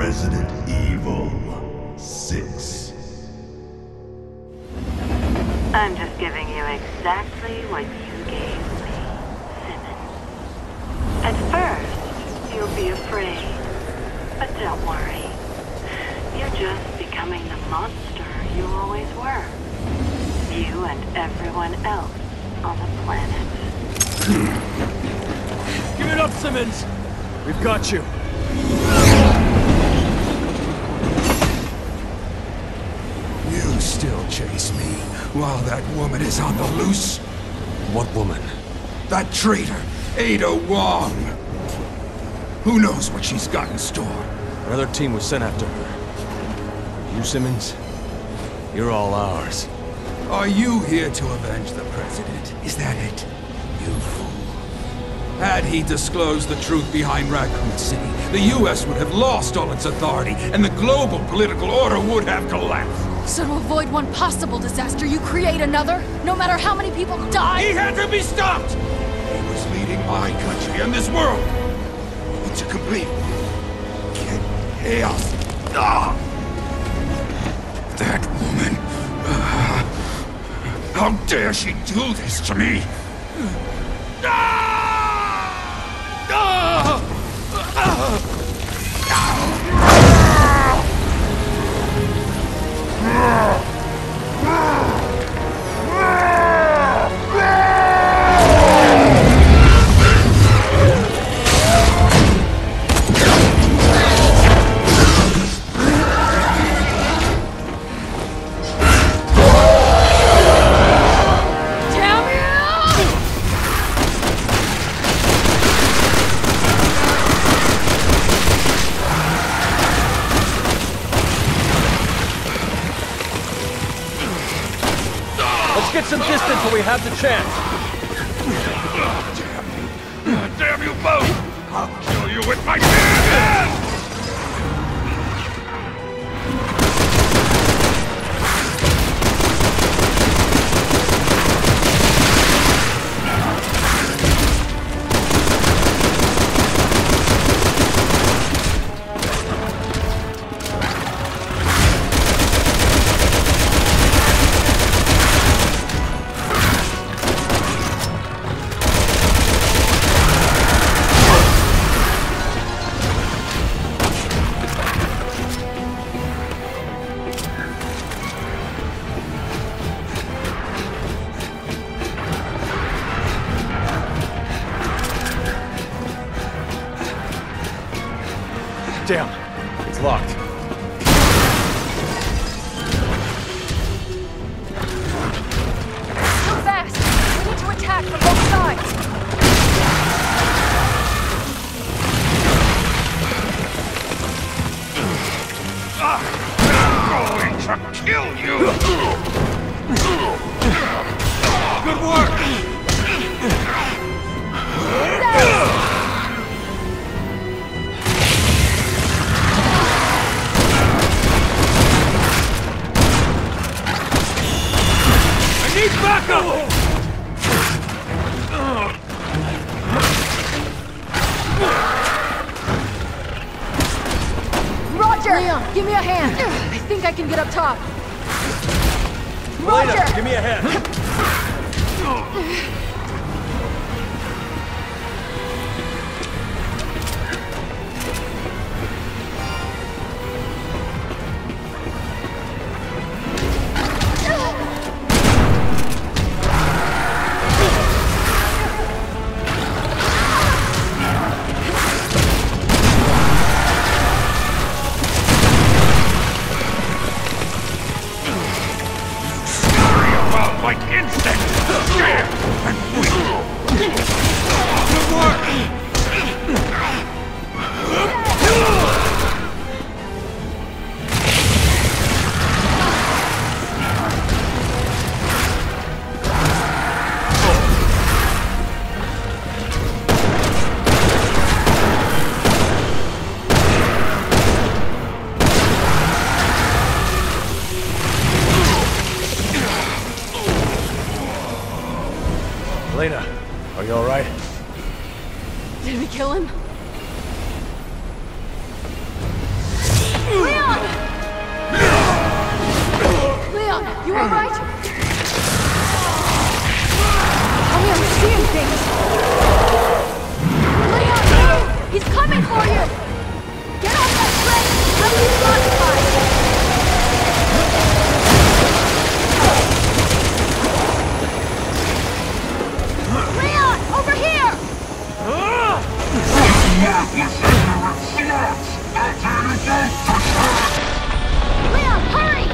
Resident Evil 6. I'm just giving you exactly what you gave me, Simmons. At first, you'll be afraid. But don't worry. You're just becoming the monster you always were. You and everyone else on the planet. Give it up, Simmons! We've got you. You still chase me while that woman is on the loose? What woman? That traitor, Ada Wong. Who knows what she's got in store? Another team was sent after her. You, Simmons? You're all ours. Are you here to avenge the President? Is that it? You fool. Had he disclosed the truth behind Raccoon City, the US would have lost all its authority, and the global political order would have collapsed. So to avoid one possible disaster, you create another? No matter how many people die? He had to be stopped! He was leading my country and this world into complete chaos. That woman... how dare she do this to me? Get some distance when we have the chance. Damn you both! I'll kill you with my bare hands! Damn, it's locked. Too fast! We need to attack from both sides! I'm going to kill you! Good work! Back up! Roger! Leon, give me a hand! I think I can get up top. Helena, Roger! give me a hand. Like insects! And weak! Good work! Helena, are you all right? Did we kill him? workings! Leon! He's coming for you! Get off that train! How do you modify? Leon! Over here! Leon, hurry!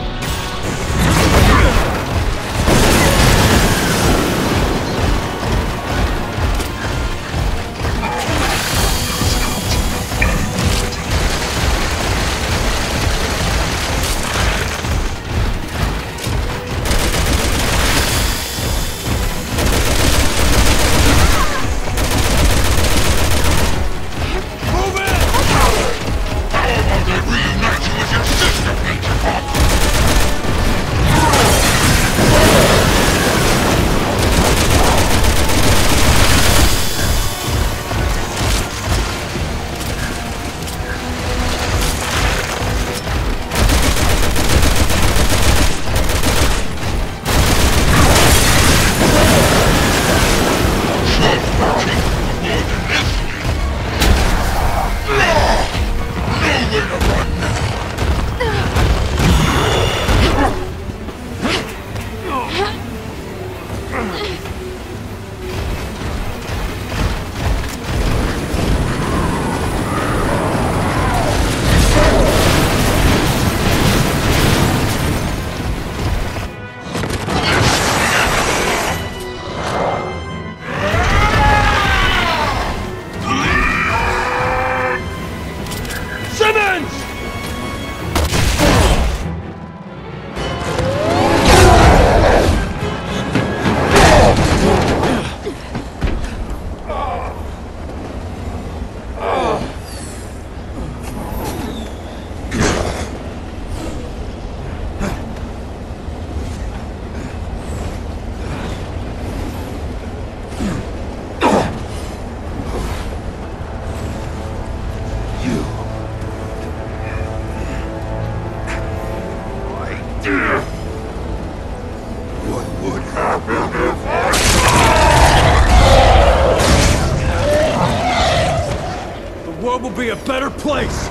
Will be a better place!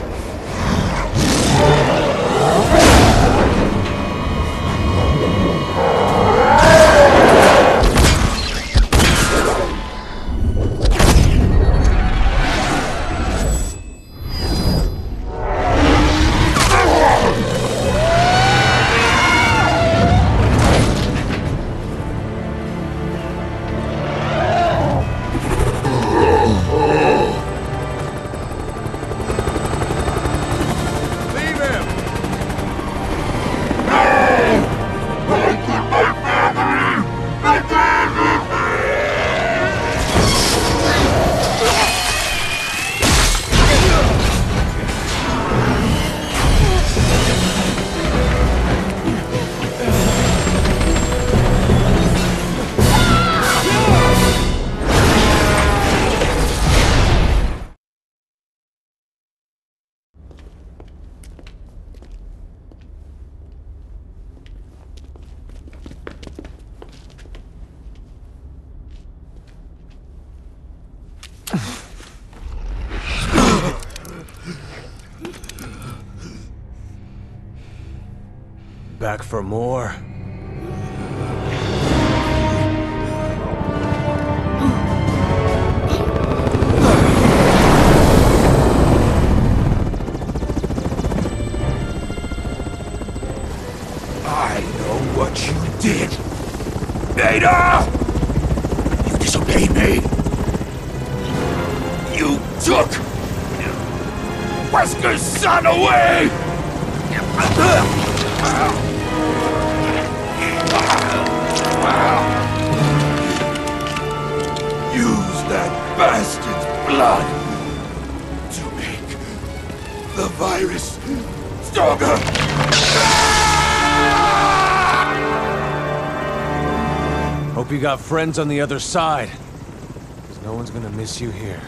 Back for more? I know what you did! Ada! You disobeyed me! You took Wesker's son away! Use that bastard's blood to make the virus stronger! Hope you got friends on the other side. 'Cause no one's gonna miss you here.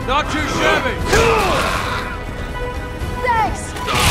Not too shabby! Thanks!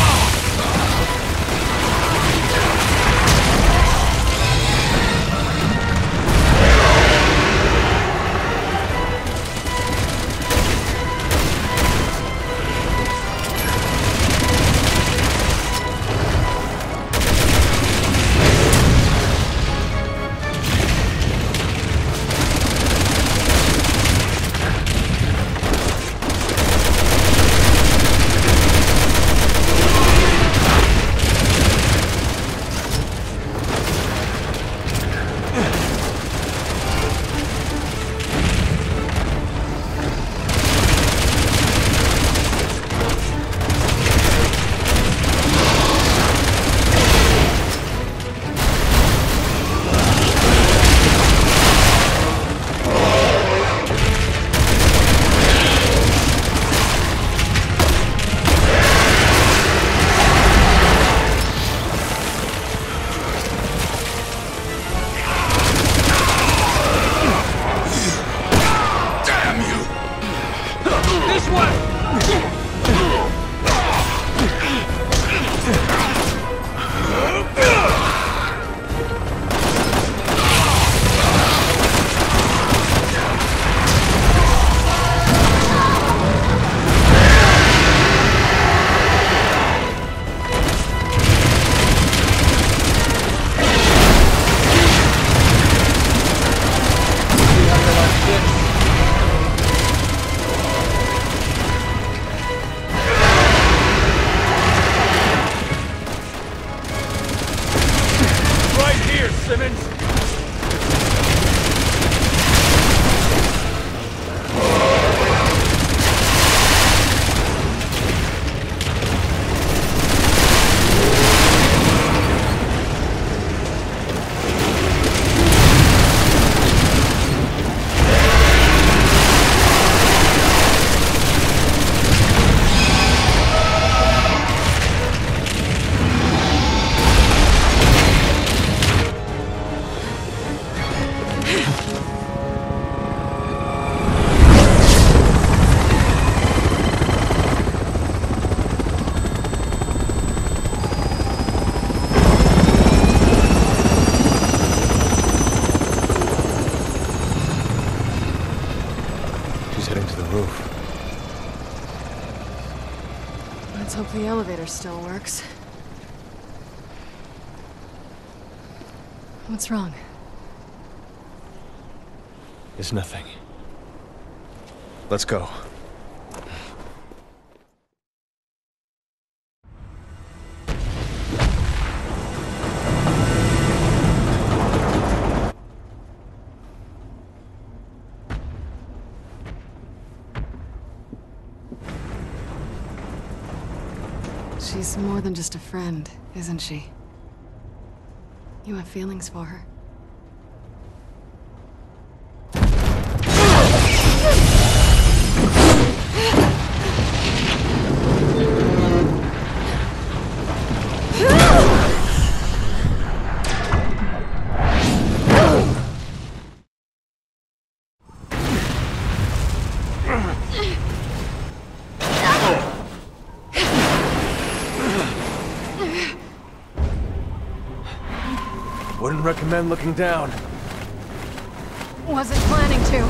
Simmons! Let's hope the elevator still works. What's wrong? It's nothing. Let's go. She's more than just a friend, isn't she? You have feelings for her. Wouldn't recommend looking down. Wasn't planning to.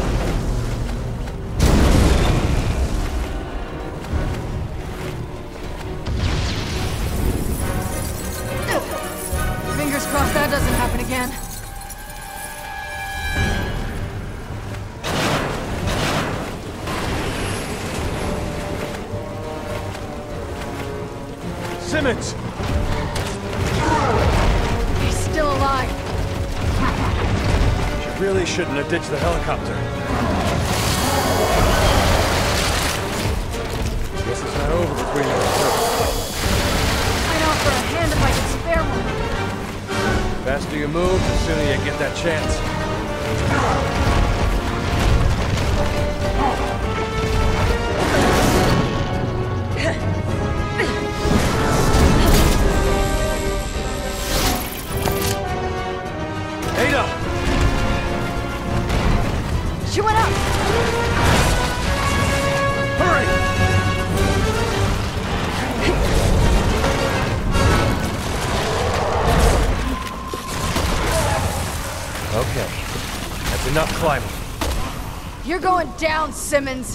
Fingers crossed that doesn't happen again. Simmons! He's still alive. She really shouldn't have ditched the helicopter. Guess it's not over between us. I'd offer a hand if I could spare one. The faster you move, the sooner you get that chance. She went up! You're not climbing. You're going down, Simmons!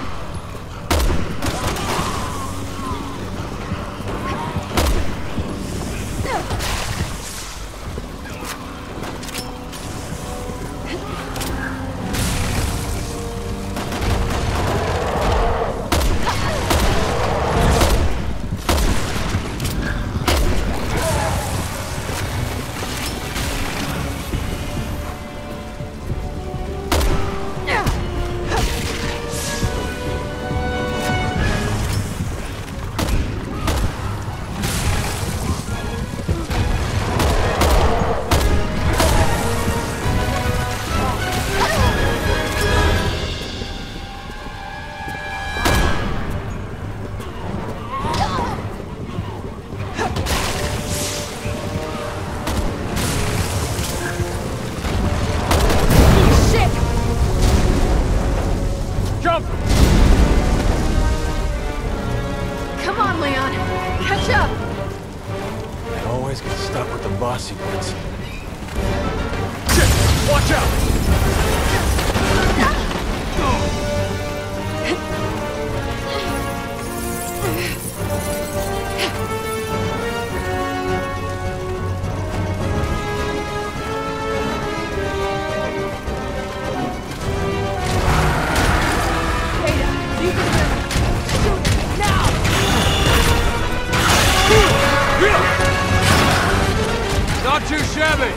Not too shabby!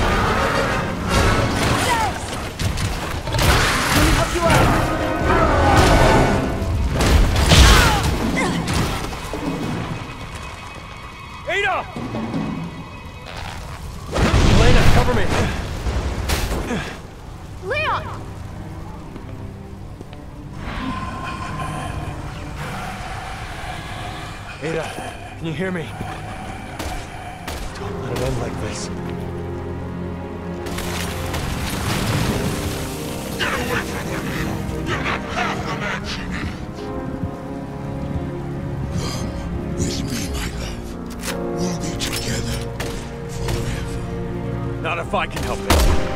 Let me help you up! Ada! Helena, cover me! Leon! Ada, can you hear me? Don't let it end like this. Get away from her now! You're not half the man she needs! Come with me, my love. We'll be together forever. Not if I can help it.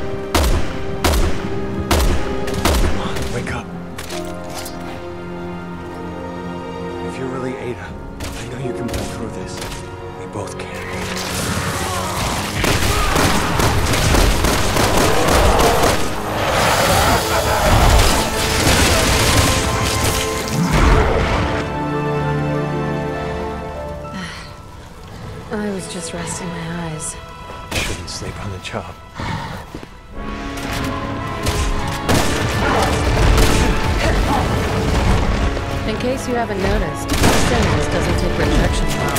Come on, wake up. If you're really Ada, I know you can pull through this. We both can. I was just resting my eyes. Shouldn't sleep on the job. In case you haven't noticed, Simmons doesn't take rejection well.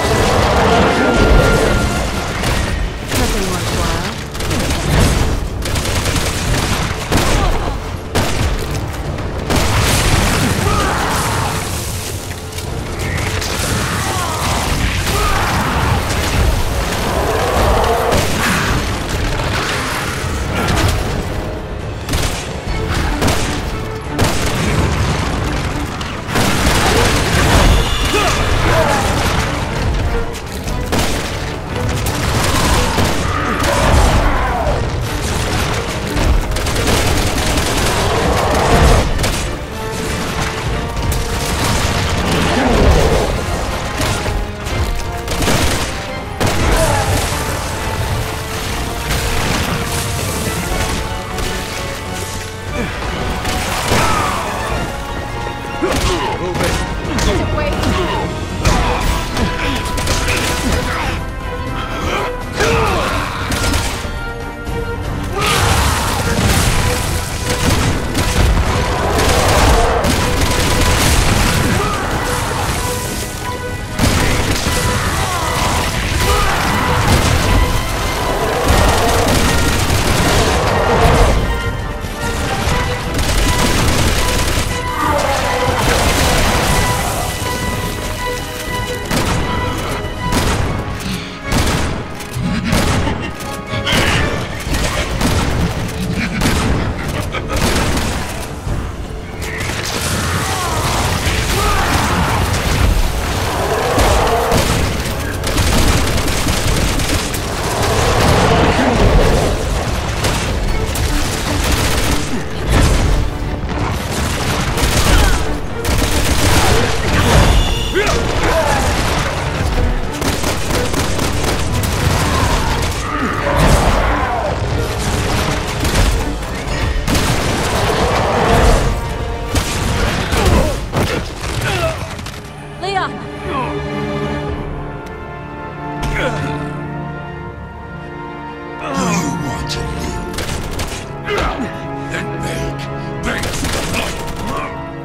Nothing worthwhile.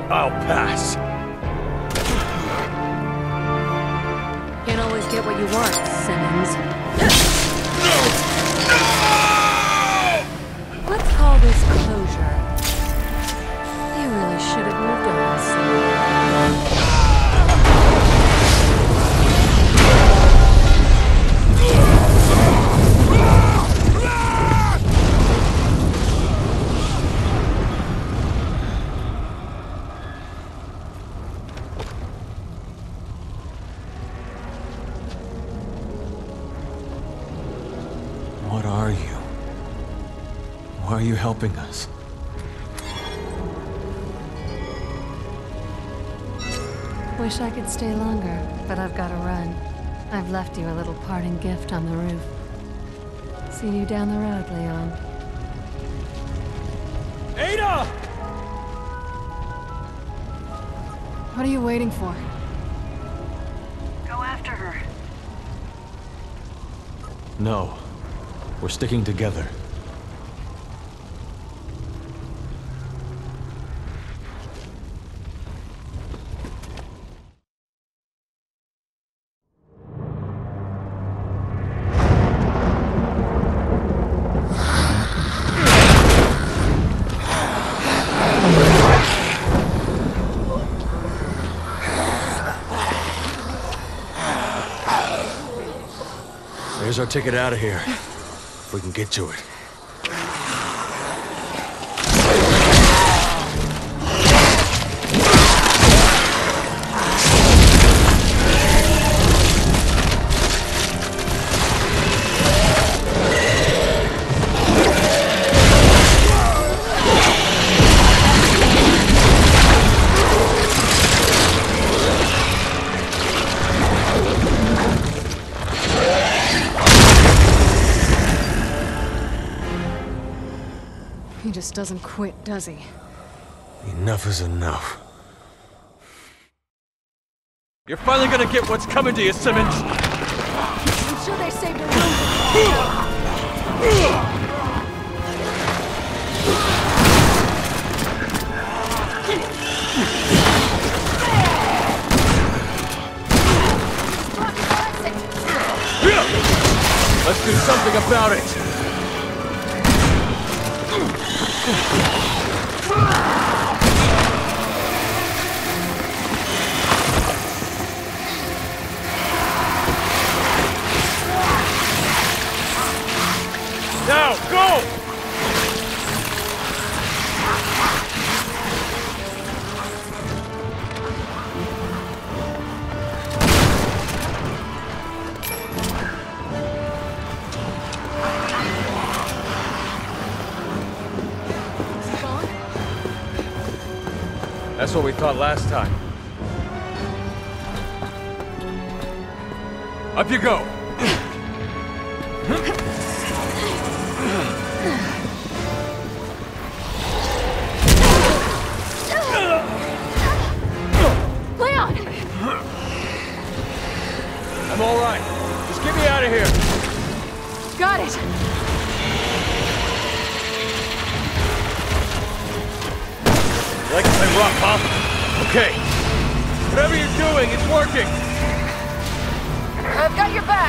I'll pass. Can't always get what you want, Simmons. Let's call this closure. You really should have moved on, Simmons. What are you? Why are you helping us? Wish I could stay longer, but I've got to run. I've left you a little parting gift on the roof. See you down the road, Leon. Ada! What are you waiting for? Go after her. No. We're sticking together. There's our ticket out of here. If we can get to it. He just doesn't quit, does he? Enough is enough. You're finally gonna get what's coming to you, Simmons! I'm sure they saved a room. Let's do something about it! Now, go! That's what we thought last time. Up you go! Leon! I'm all right. Just get me out of here. Got it! You like to play rough, huh? Okay. Whatever you're doing, it's working. I've got your back!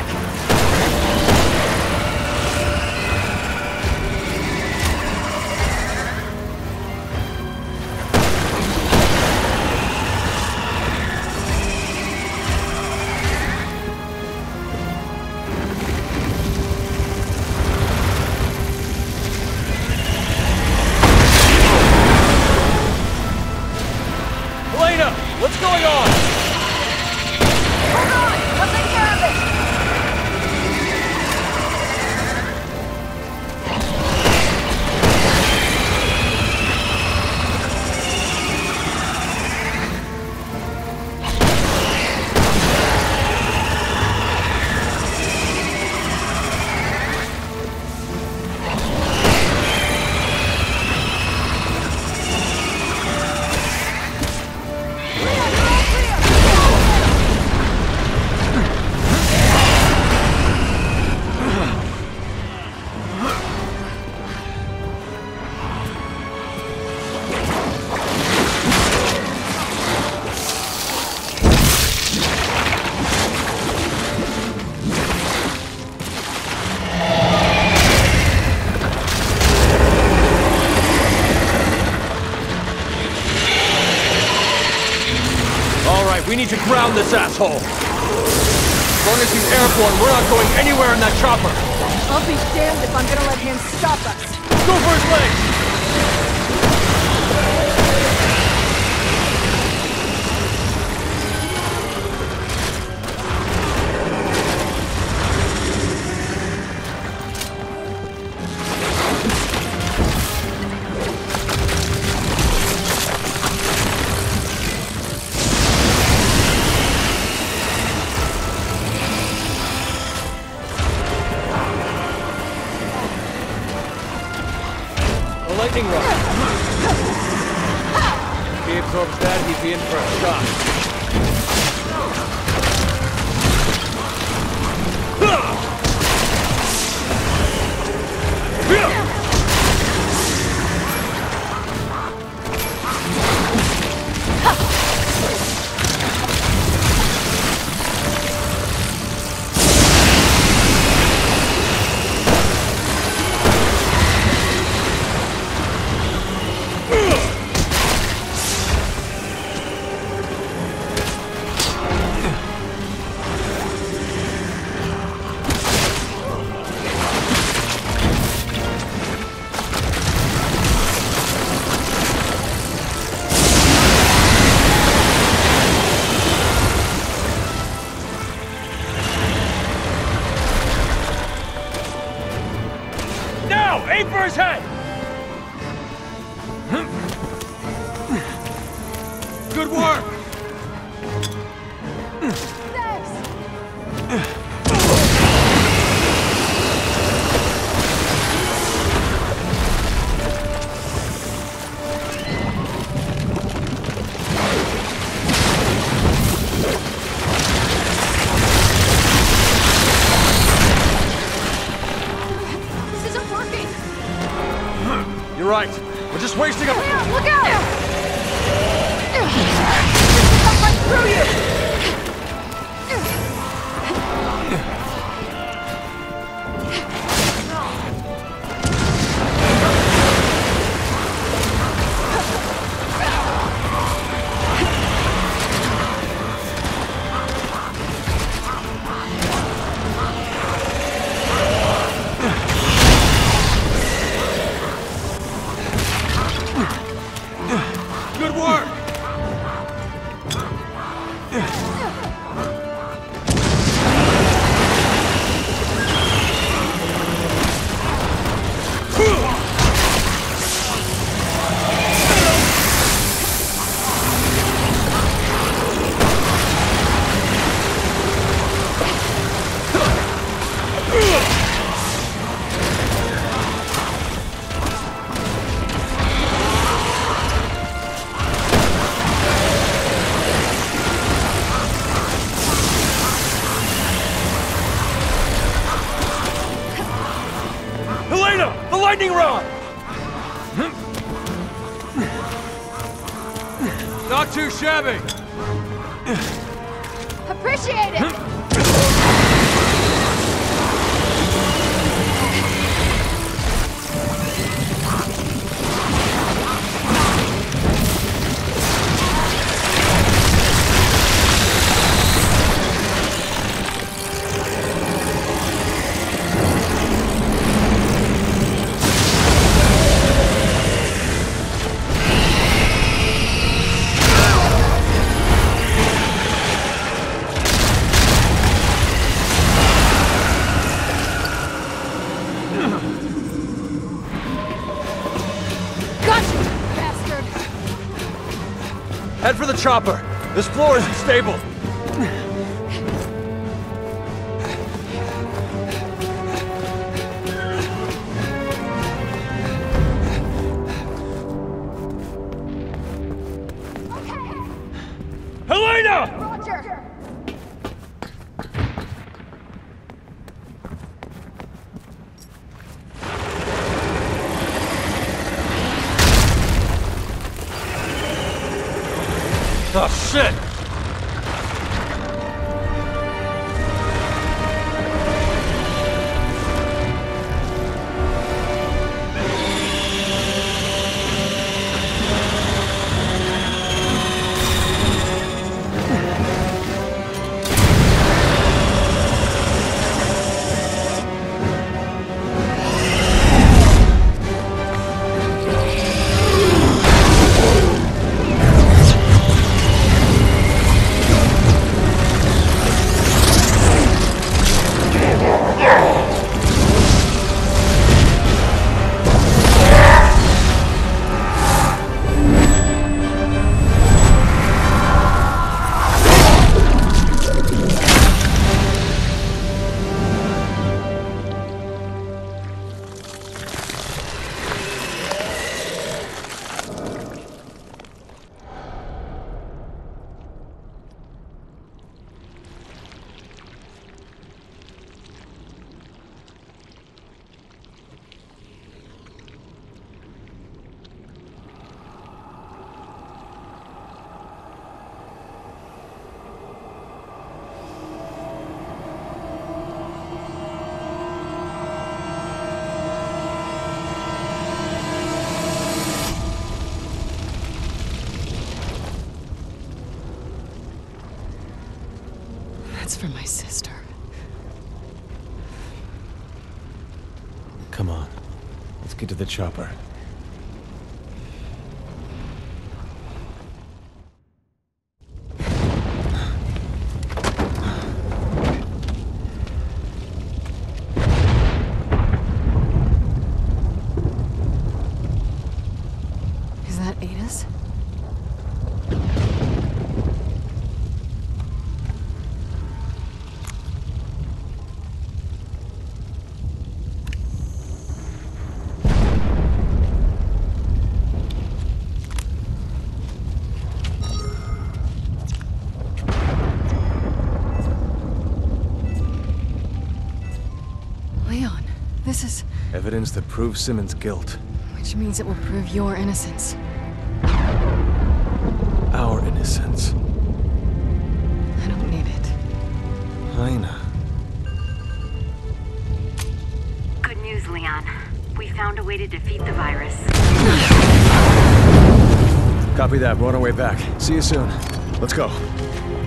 Helena, what's going on? Hold on! I'll take care of it! Alright, we need to ground this asshole. As long as he's airborne, we're not going anywhere in that chopper. I'll be damned if I'm gonna let him stop us. Go for his legs! Lightning rod. If he absorbs that, he'd be in for a shock. Aim for his head! Good work! You're right. We're just wasting a... Leon, look out! I'll run through you! Helena! The lightning rod! Not too shabby! Appreciate it! Head for the chopper. This floor isn't stable. Helena! Roger! Oh, shit! That's for my sister. Come on. Let's get to the chopper. Is that Ada's? Leon, this is... Evidence that proves Simmons' guilt. Which means it will prove your innocence. Our innocence. I don't need it. Helena. Good news, Leon. We found a way to defeat the virus. Copy that. We're on our way back. See you soon. Let's go.